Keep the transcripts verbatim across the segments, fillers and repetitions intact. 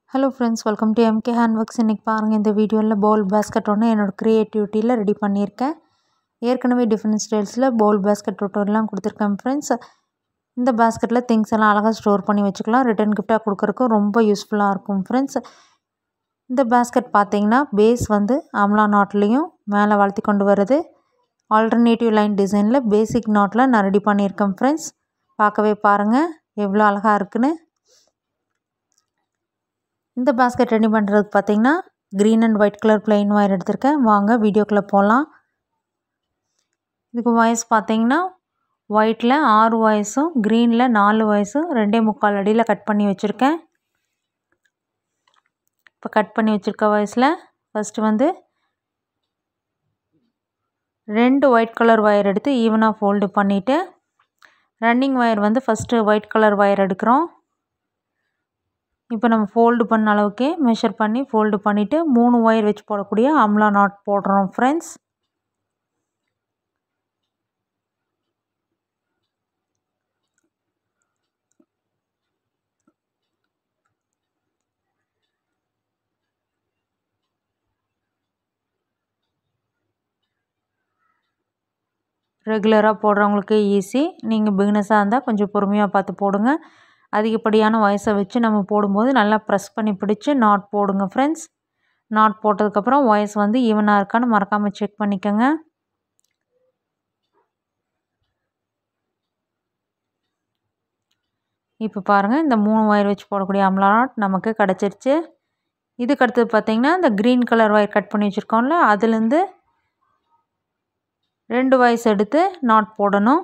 Hello friends, welcome to M K Handworks. இன்னைக்கு பாருங்க இந்த வீடியோல bowl basket ஒன்று என்னோட creativityல ரெடி பண்ணியிருக்கேன். ஏற்கனவே டிஃபரண்ட் ஸ்டைல்ஸ்ல bowl basket tutorialலாம் கொடுத்திருக்கேன் friends. இந்த பாஸ்கெட்ல things எல்லாம் அழகா ஸ்டோர் பண்ணி வச்சுக்கலாம். ரிட்டர்ன் கிஃப்டா கொடுக்கறதுக்கு ரொம்ப யூஸ்ஃபுல்லா இருக்கும் friends. இந்த பாஸ்கெட் பாத்தீங்கன்னா பேஸ் வந்து ஆம்லா நாட்லயும் மேலே வளர்த்தி கொண்டு வருது. ஆல்டர்னேட்டிவ் லைன் டிசைன்ல பேசிக் நாட்ல நான் ரெடி பண்ணியிருக்கேன் friends. பார்க்கவே பாருங்க எவ்வளவு அழகா இருக்குன்னு. இந்த பாஸ்கெட் ரெடி பண்ணுறதுக்கு பார்த்தீங்கன்னா green and white colour plain wire எடுத்திருக்கேன். வாங்க வீடியோக்குள்ளே போகலாம். இதுக்கு வயசு பார்த்தீங்கன்னா ஒயிட்டில் ஆறு வயசும் க்ரீனில் நாலு வயசும் ரெண்டே முக்கால் அடியில் கட் பண்ணி வச்சுருக்கேன். இப்போ கட் பண்ணி வச்சுருக்க வயசில் ஃபஸ்ட்டு வந்து ரெண்டு ஒயிட் கலர் ஒயர் எடுத்து ஈவனாக ஃபோல்டு பண்ணிவிட்டு ரன்னிங் ஒயர் வந்து ஃபஸ்ட்டு ஒயிட் கலர் ஒயர் எடுக்கிறோம். இப்போ நம்ம ஃபோல்டு பண்ண அளவுக்கே மெஷர் பண்ணி ஃபோல்டு பண்ணிவிட்டு மூணு ஒயர் வச்சு போடக்கூடிய அம்லா நாட் போடுறோம் ஃப்ரெண்ட்ஸ். ரெகுலராக போடுறவங்களுக்கு ஈஸி. நீங்கள் பிகினஸாக இருந்தால் கொஞ்சம் பொறுமையாக பார்த்து போடுங்க. அதிகப்படியான வயசை வச்சு நம்ம போடும்போது நல்லா ப்ரெஸ் பண்ணி பிடிச்சி நாட் போடுங்க ஃப்ரெண்ட்ஸ். நாட் போட்டதுக்கப்புறம் வயசு வந்து ஈவனாக இருக்கான்னு மறக்காமல் செக் பண்ணிக்கோங்க. இப்போ பாருங்கள் இந்த மூணு ஒயர் வச்சு போடக்கூடிய அம்லா நாட் நமக்கு கிடச்சிருச்சு. இதுக்கு அடுத்தது பார்த்திங்கன்னா இந்த க்ரீன் கலர் ஒயர் கட் பண்ணி வச்சுருக்கோம்ல அதுலேருந்து ரெண்டு வயசு எடுத்து நாட் போடணும்.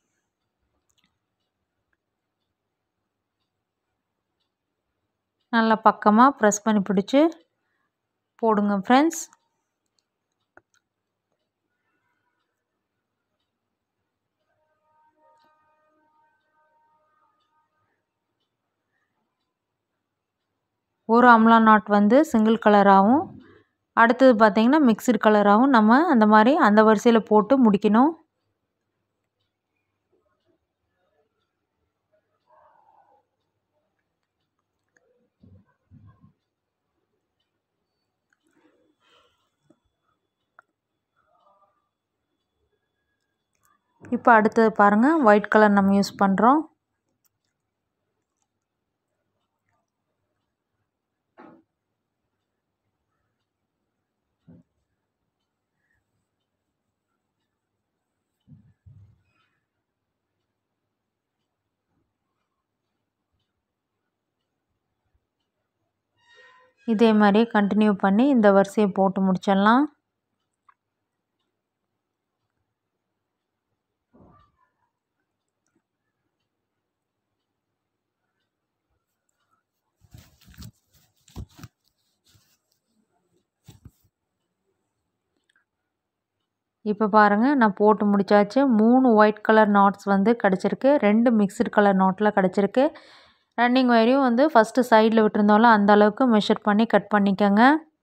நல்லா பக்கமாக ப்ரெஸ் பண்ணி பிடிச்சி போடுங்க ஃப்ரெண்ட்ஸ். ஒரு அம்லா நாட் வந்து சிங்கிள் கலராகவும் அடுத்தது பார்த்திங்கன்னா மிக்சடு கலராகவும் நம்ம அந்த மாதிரி அந்த வரிசையில் போட்டு முடிக்கணும். இப்போ அடுத்தது பாருங்கள் ஒயிட் கலர் நம்ம யூஸ் பண்ணுறோம். இதே மாதிரியே கண்டினியூ பண்ணி இந்த வரிசையை போட்டு முடிச்சிடலாம். இப்போ பாருங்கள் நான் போட்டு முடித்தாச்சு. மூணு ஒயிட் கலர் நாட்ஸ் வந்து கிடச்சிருக்கு. ரெண்டு மிக்சடு கலர் நாட்டில் கிடச்சிருக்கு. ரன்னிங் ஒயரையும் வந்து ஃபஸ்ட்டு சைடில் விட்டுருந்தோம்ல அந்த அளவுக்கு மெஷர் பண்ணி கட் பண்ணிக்கோங்க.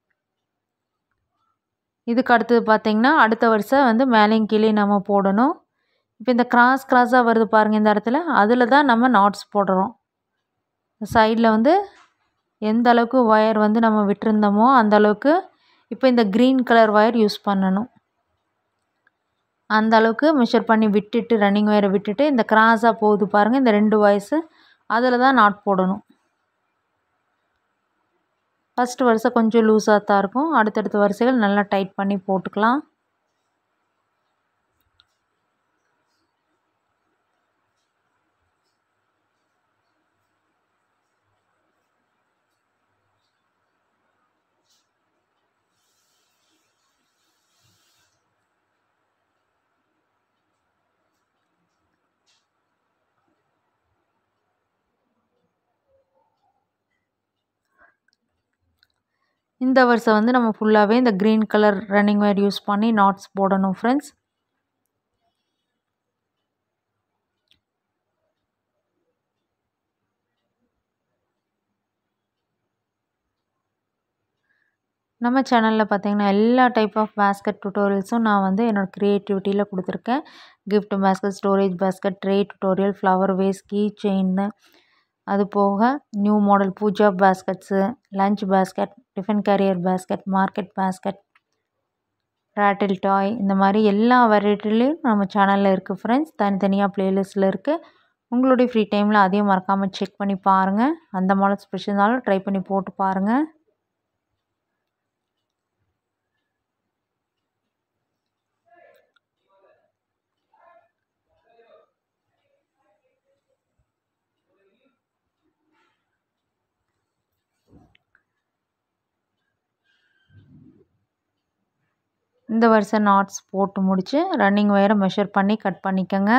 இதுக்கு அடுத்தது பார்த்திங்கன்னா அடுத்த வரிசை வந்து மேலேயும் கீழே நம்ம போடணும். இப்போ இந்த கிராஸ் கிராஸாக வருது பாருங்கள் இந்த இடத்துல அதில் தான் நம்ம நாட்ஸ் போடுறோம். சைடில் வந்து எந்த அளவுக்கு ஒயர் வந்து நம்ம விட்டுருந்தோமோ அந்த அளவுக்கு இப்போ இந்த க்ரீன் கலர் ஒயர் யூஸ் பண்ணணும். அந்த அளவுக்கு மெஷர் பண்ணி விட்டுட்டு ரன்னிங் ஒயரை விட்டுட்டு இந்த கிராஸாக போகுது பாருங்கள் இந்த ரெண்டு வயசு அதில் தான் நாட் போடணும். ஃபஸ்ட்டு வரிசை கொஞ்சம் லூஸாக தான் இருக்கும். அடுத்தடுத்த வரிசைகள் நல்லா டைட் பண்ணி போட்டுக்கலாம். இந்த வரிசை வந்து நம்ம ஃபுல்லாகவே இந்த green colour running wire use பண்ணி நாட்ஸ் போடணும் ஃப்ரெண்ட்ஸ். நம்ம சேனலில் பார்த்திங்கன்னா எல்லா டைப் ஆஃப் பேஸ்கெட் டுட்டோரியல்ஸும் நான் வந்து என்னோடய க்ரியேட்டிவிட்டியில் கொடுத்துருக்கேன். Gift basket, storage basket, tray tutorial, flower vase, key chain, அது போக new model puja baskets, lunch basket, tiffin carrier basket, market basket, rattle toy, இந்த மாதிரி எல்லா வெரைட்டிலையும் நம்ம சேனலில் இருக்குது ஃப்ரெண்ட்ஸ். தனித்தனியாக ப்ளேலிஸ்ட்டில் இருக்குது. உங்களுடைய ஃப்ரீ டைமில் அதையும் மறக்காமல் செக் பண்ணி பாருங்கள். அந்த மாடல் ஸ்பெஷல்னாலும் ட்ரை பண்ணி போட்டு பாருங்கள். இந்த வருஷம் நாட்ஸ் போட்டு முடிச்சு ரன்னிங் ஒயரை மெஷர் பண்ணி கட் பண்ணிக்கோங்க.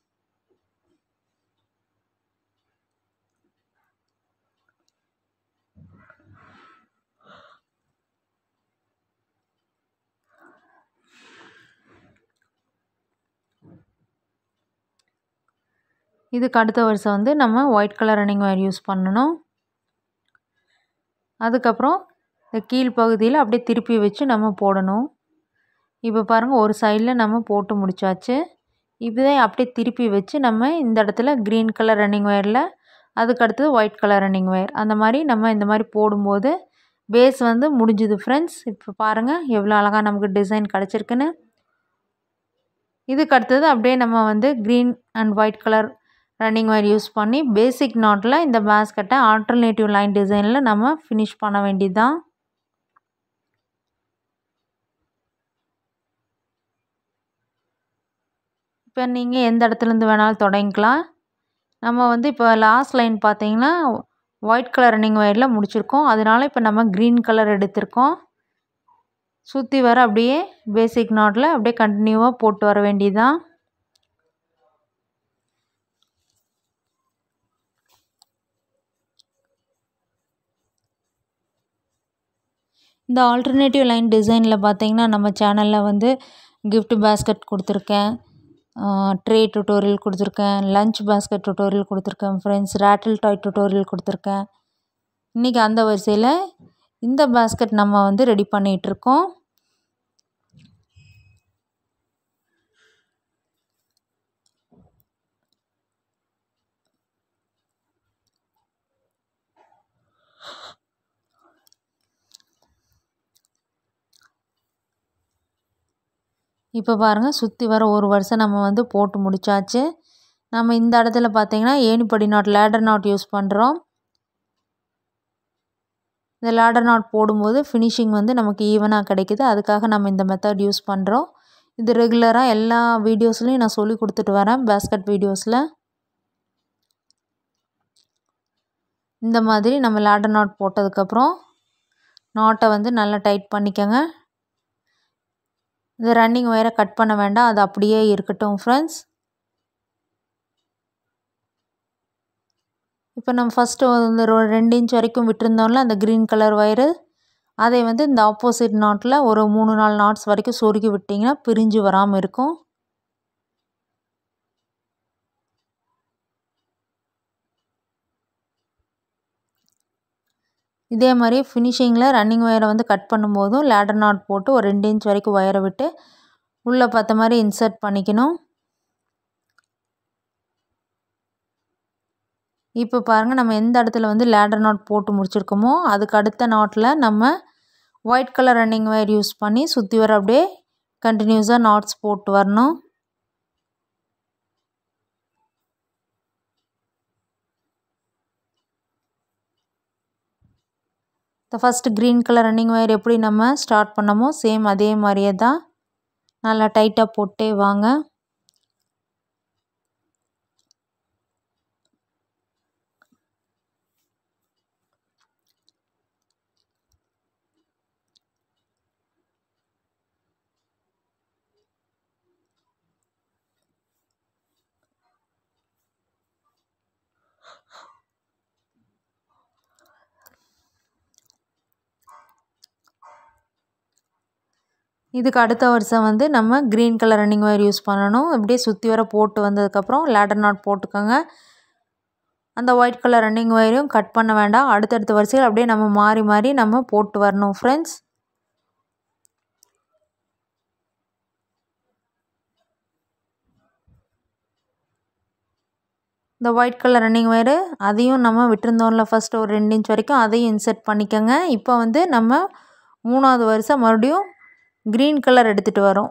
இதுக்கு அடுத்த வருஷம் வந்து நம்ம white colour running wire use பண்ணணும். அதுக்கப்புறம் இந்த கீழ் பகுதியில் அப்படியே திருப்பி வச்சு நம்ம போடணும். இப்போ பாருங்கள், ஒரு சைடில் நம்ம போட்டு முடிச்சாச்சு. இப்போதே அப்படியே திருப்பி வச்சு நம்ம இந்த இடத்துல க்ரீன் கலர் ரன்னிங் ஒயரில், அதுக்கு அடுத்தது ஒயிட் கலர் ரன்னிங் ஒயர், அந்த மாதிரி நம்ம இந்த மாதிரி போடும்போது பேஸ் வந்து முடிஞ்சுது ஃப்ரெண்ட்ஸ். இப்போ பாருங்கள் எவ்வளோ அழகாக நமக்கு டிசைன் கிடச்சிருக்குன்னு. இதுக்கு அடுத்தது அப்படியே நம்ம வந்து green and white colour running wire use பண்ணி பேசிக் நாட்டில் இந்த பேஸ்கெட்டை ஆல்டர்னேட்டிவ் லைன் டிசைனில் நம்ம ஃபினிஷ் பண்ண வேண்டியது தான். இப்போ நீங்கள் எந்த இடத்துலேருந்து வேணாலும் தொடங்கிக்கலாம். நம்ம வந்து இப்போ லாஸ்ட் லைன் பார்த்தீங்கன்னா ஒயிட் கலர் ரன்னிங் ஒயரில் முடிச்சிருக்கோம். அதனால இப்போ நம்ம க்ரீன் கலர் எடுத்திருக்கோம். சுற்றி வர அப்படியே பேசிக் நாட்டில் அப்படியே கண்டினியூவாக போட்டு வர வேண்டியது தான். இந்த ஆல்டர்னேட்டிவ் லைன் டிசைனில் பார்த்தீங்கன்னா நம்ம சேனலில் வந்து கிஃப்ட் பேஸ்கெட் கொடுத்துருக்கேன், ட்ரே டுட்டோரியல் கொடுத்துருக்கேன், லஞ்ச் பேஸ்கெட் டுட்டோரியல் கொடுத்துருக்கேன் ஃப்ரெண்ட்ஸ், ராட்டில் டாய் டுட்டோரியல் கொடுத்துருக்கேன். இன்றைக்கி அந்த வரிசையில் இந்த பேஸ்கெட் நம்ம வந்து ரெடி பண்ணிகிட்ருக்கோம். இப்போ பாருங்கள், சுற்றி வர ஒரு வருஷம் நம்ம வந்து போட்டு முடித்தாச்சு. நம்ம இந்த இடத்துல பார்த்திங்கன்னா ஏணிப்படி நாட், லேடர் நாட் யூஸ் பண்ணுறோம். இந்த லேடர் நாட் போடும்போது ஃபினிஷிங் வந்து நமக்கு ஈவனாக கிடைக்குது. அதுக்காக நம்ம இந்த மெத்தட் யூஸ் பண்ணுறோம். இது ரெகுலராக எல்லா வீடியோஸ்லையும் நான் சொல்லி கொடுத்துட்டு வரேன். பேஸ்கெட் வீடியோஸில் இந்த மாதிரி நம்ம லேடர் நாட் போட்டதுக்கப்புறம் நாட்டை வந்து நல்லா டைட் பண்ணிக்கோங்க. இந்த ரன்னிங் ஒயரை கட் பண்ண வேண்டாம், அது அப்படியே இருக்கட்டும் ஃப்ரெண்ட்ஸ். இப்போ நம்ம ஃபஸ்ட்டு வந்து ரெண்டு இன்ச் வரைக்கும் விட்டுருந்தோம்ல அந்த க்ரீன் கலர் ஒயரு, அதை வந்து இந்த ஆப்போசிட் நாட்டில் ஒரு மூணு நாலு நாட்ஸ் வரைக்கும் சொருகி விட்டிங்கன்னா பிரிஞ்சு வராமல் இருக்கும். இதே மாதிரி ஃபினிஷிங்கில் ரன்னிங் ஒயரை வந்து கட் பண்ணும்போதும் லேடர் நாட் போட்டு ஒரு ரெண்டு இன்ச் வரைக்கும் ஒயரை விட்டு உள்ளே பார்த்த மாதிரி இன்சர்ட் பண்ணிக்கணும். இப்போ பாருங்கள், நம்ம எந்த இடத்துல வந்து லேடர் நாட் போட்டு முடிச்சிருக்கோமோ அதுக்கு அடுத்த நாட்டில் நம்ம white colour running wire use பண்ணி சுற்றி வர அப்படியே கண்டினியூஸாக நாட்ஸ் போட்டு வரணும். இந்த first green colour running wire எப்படி நம்ம ஸ்டார்ட் பண்ணமோ சேம் அதே மாதிரியே தான் நல்லா டைட்டாக போட்டே வாங்க. இதுக்கு அடுத்த வருஷம் வந்து நம்ம green colour running wire use பண்ணணும். இப்படியே சுற்றி வர போட்டு வந்ததுக்கப்புறம் லேடர் நாட் போட்டுக்கோங்க. அந்த ஒயிட் கலர் ரன்னிங் ஒயரையும் கட் பண்ண வேண்டாம். அடுத்தடுத்த வரிசையில் அப்படியே நம்ம மாறி மாறி நம்ம போட்டு வரணும் ஃப்ரெண்ட்ஸ். இந்த ஒயிட் கலர் ரன்னிங் ஒயரு அதையும் நம்ம விட்டுருந்தோம்ல ஃபஸ்ட்டு ஒரு ரெண்டு இன்ச் வரைக்கும் அதையும் இன்சர்ட் பண்ணிக்கோங்க. இப்போ வந்து நம்ம மூணாவது வரிசை மறுபடியும் க்ரீன் கலர் எடுத்துகிட்டு வரோம்.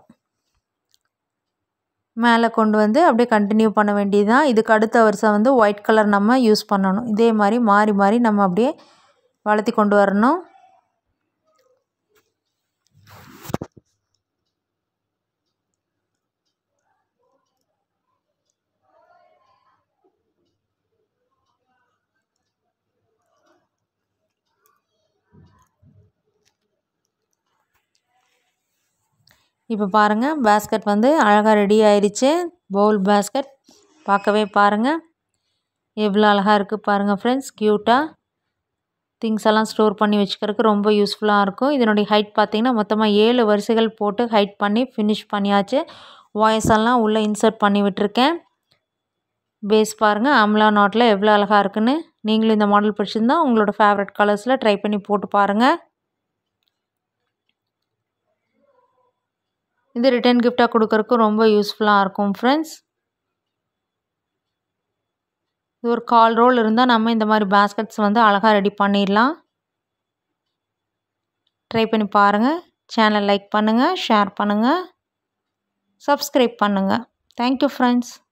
மேலே கொண்டு வந்து அப்படியே கண்டினியூ பண்ண வேண்டியது தான். இதுக்கு அடுத்த வரிசை வந்து ஒயிட் கலர் நம்ம யூஸ் பண்ணணும். இதே மாதிரி மாறி மாறி நம்ம அப்படியே வளர்த்தி கொண்டு வரணும். இப்போ பாருங்கள் பேஸ்கெட் வந்து அழகாக ரெடி ஆயிடுச்சு. பவுல் பேஸ்கெட் பார்க்கவே பாருங்கள் எவ்வளோ அழகாக இருக்குது பாருங்கள் ஃப்ரெண்ட்ஸ். க்யூட்டாக திங்ஸ் எல்லாம் ஸ்டோர் பண்ணி வச்சுக்கிறதுக்கு ரொம்ப யூஸ்ஃபுல்லாக இருக்கும். இதனுடைய ஹைட் பார்த்திங்கன்னா மொத்தமாக ஏழு வரிசைகள் போட்டு ஹைட் பண்ணி ஃபினிஷ் பண்ணியாச்சு. வாய்ஸ் எல்லாம் உள்ளே இன்சர்ட் பண்ணி விட்டுருக்கேன். பேஸ் பாருங்கள் அம்லா நாட்டில் எவ்வளோ அழகாக இருக்குன்னு. நீங்களும் இந்த மாடல் பிடிச்சிருந்தா உங்களோட ஃபேவரட் கலர்ஸில் ட்ரை பண்ணி போட்டு பாருங்கள். இது ரிட்டர்ன் கிஃப்டாக கொடுக்கறதுக்கு ரொம்ப யூஸ்ஃபுல்லாக இருக்கும் ஃப்ரெண்ட்ஸ். இது ஒரு கால் ரோல் இருந்தால் நம்ம இந்த மாதிரி பேஸ்கெட்ஸ் வந்து அழகாக ரெடி பண்ணிடலாம். ட்ரை பண்ணி பாருங்கள். சேனல் லைக் பண்ணுங்கள், ஷேர் பண்ணுங்கள், சப்ஸ்கிரைப் பண்ணுங்கள். Thank you friends.